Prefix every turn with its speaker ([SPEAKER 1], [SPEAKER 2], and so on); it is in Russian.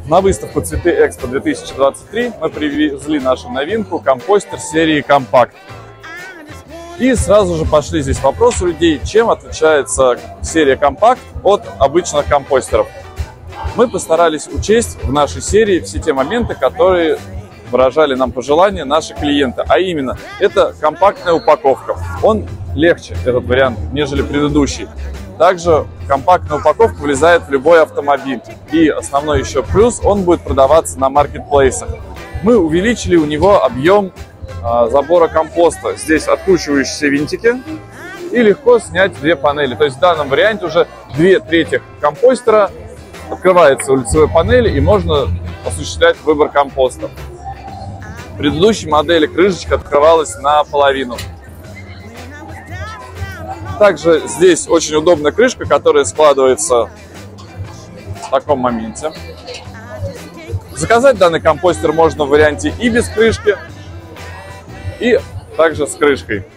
[SPEAKER 1] На выставку Цветы Экспо 2023 мы привезли нашу новинку компостер серии Compact. И сразу же пошли здесь вопросы у людей, чем отличается серия Compact от обычных компостеров. Мы постарались учесть в нашей серии все те моменты, которые выражали нам пожелания наши клиенты. А именно, это компактная упаковка. Он легче, этот вариант, нежели предыдущий. Также компактная упаковка влезает в любой автомобиль. И основной еще плюс, он будет продаваться на маркетплейсах. Мы увеличили у него объем забора компоста. Здесь откручивающиеся винтики. И легко снять две панели. То есть в данном варианте уже 2/3 компостера открывается у лицевой панели и можно осуществлять выбор компоста. В предыдущей модели крышечка открывалась наполовину. Также здесь очень удобная крышка, которая складывается в таком моменте. Заказать данный компостер можно в варианте и без крышки, и также с крышкой.